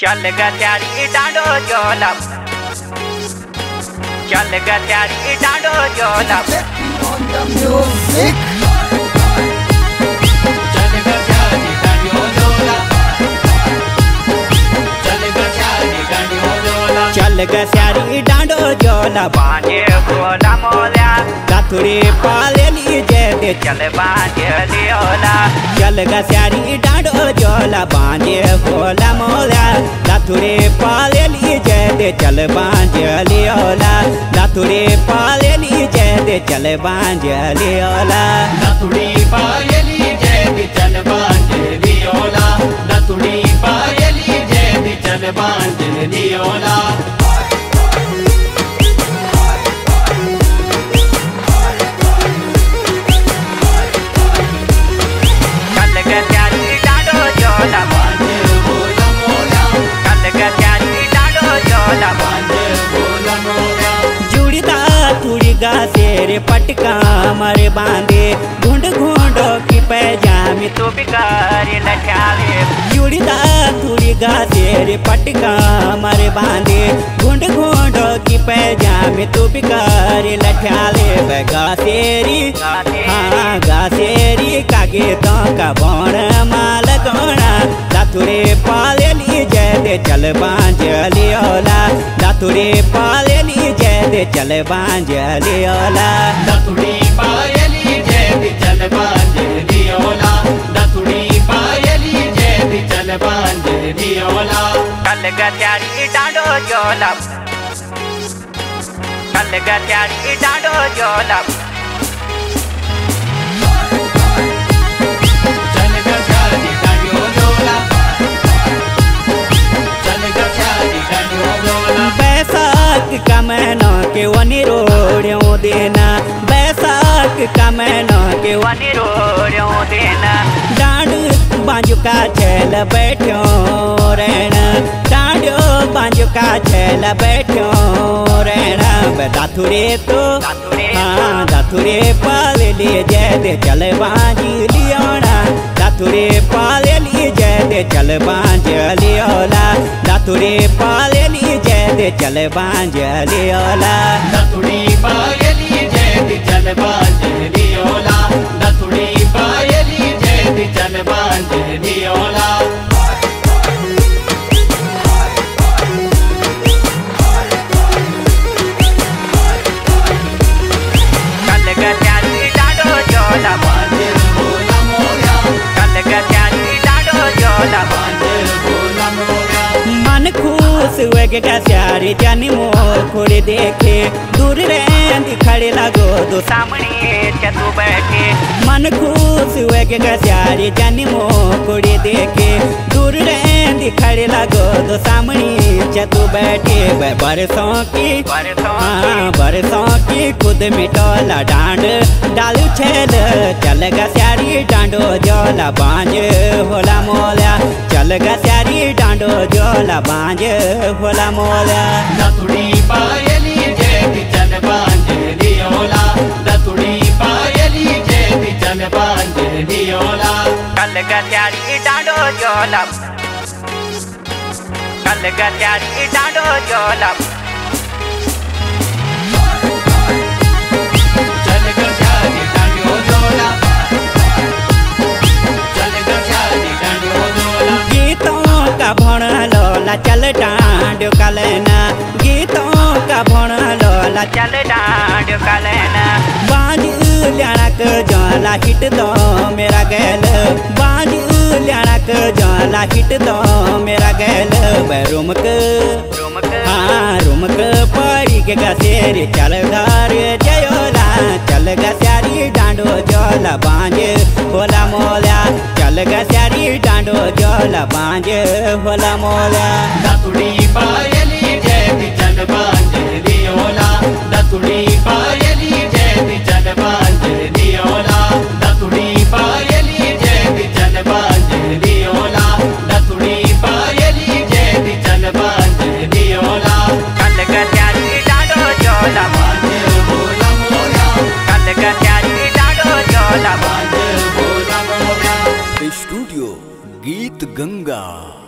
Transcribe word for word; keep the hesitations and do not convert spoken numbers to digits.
चल गा त्यारी डांडो जोला, चल गा त्यारी डांडो जोला, चल गा त्यारी डांडो जोला, चल गा त्यारी डांडो जोला, चल गा त्यारी डांडो जोला, बांधे बोला मोल्या दातुरी पालेली जेते चल बांधे लियोला, चल गा त्यारी डांडो जोला, बांधे बोला मोल्या दातुरी पालेली जेते चल बांधे लियोला, दातुरी पालेली जेते चल बांधे लियोला, दातुरी पालेली जेते चल बांधे लियोला, दातुरी पालेली जेते चल बांधे लियोला। तेरे पटका मरे बांधे घुंड घुंडो की पैजामी तो बिकारी लठाले, जुड़ीदा तुड़ी गा तेरे पटका मरे बांधे घुंड घुंडो की पैजामी तो बिकारी लठाले, गा तेरी हाँ गा तेरी कागे तो का बोण माल गोणा दातुरे पालेली जयदे चल बांझ लियोला, दातुरे पालेली जयदे चल बांझ लियोला, दातुड़ी पायली जेती चल बांझ लियोला, दातुड़ी पायली जेती चल बांझ लियोला, चल गा त्यारी डांडो जोला, चल गा त्यारी डांडो जोला, चल गा त्यारी डांडो जोला, चल गा त्यारी डांडो जोला, बैसाख का महीना के वनी रोड़ों देना, बैसाख का महीना के वनी रोड़ों देना, डांड बांझू का छेल बैठो रहना, डांडो बांझू का छेल बैठो रहना, दातुरे तो हाँ दातुरे पाले लिए जयदे चल बांझ लियोना, दातुरे पाले लिए जयदे चल बांझ लियोला, दातुरे पाले लिए जयदे चल बांझ लियोला, दातुड़ी पायली जयदे चल बांझ लियोला, दातुड़ी पायली जयदे चल बांझ लियोला, चल गा त्यारी डांडो जोला, बांधे बोला मोला, चल गा त्यारी डांडो जोला, बांधे बोला मोला, मन खुश हुए गा त्यारी जानी मोर खोड़े देखे दूर रेंदी खड़े लगो दो सामने चतु बैठे, मन खुश हुए गा त्यारी जानी मोर खोड़े देखे दूर रेंदी खड़े लगो दो सामने चतु बैठे, बरसों की हाँ बरसों की खुद मिटोला डांड डालू छेल, चल गा त्यारी डांडो जोला, बांझ होला मोला, चल गा त्यारी डांडो जोला, बांझ होला मोला, दातुड़ी पायली जेती चल बांझ लियोला, दातुड़ी पायली जेती चल बांझ लियोला, चल गा त्यारी डांडो जोला, चल गा त्यारी डांडो जोला, चल गा त्यारी डांडो जोला, चल गा त्यारी डांडो जोला, गीतों का भण लोला चल डांडो का लेना, गीतों का भण लोला चल डांडो का लेना, बांझ ल्याणा क जाला हिट दो मेरा गैल, बांझ ल्याणा क जाला हिट दो मेरा गैल, रुमक हाँ रुमक पड़ी के गसेरी चल घर जयोला, चल गा त्यारी डांडो जोला, बांझ होला मोला, चल गा त्यारी डांडो जोला, बांझ होला मोला, दातुड़ी पायली जेती चल बांझ लियोला, दातुड़ी पायली जेती चल बांझ लियोला, दातुड़ी पायली जेती चल बांझ लियोला, दातुड़ी पायली जेती चल बांझ लियोला, चल गा त्यारी डांडो जोला, बांझ होला मोला, चल गा त्यारी डांडो जोला, बांझ होला मोला, स्टूडियो गीत गंगा।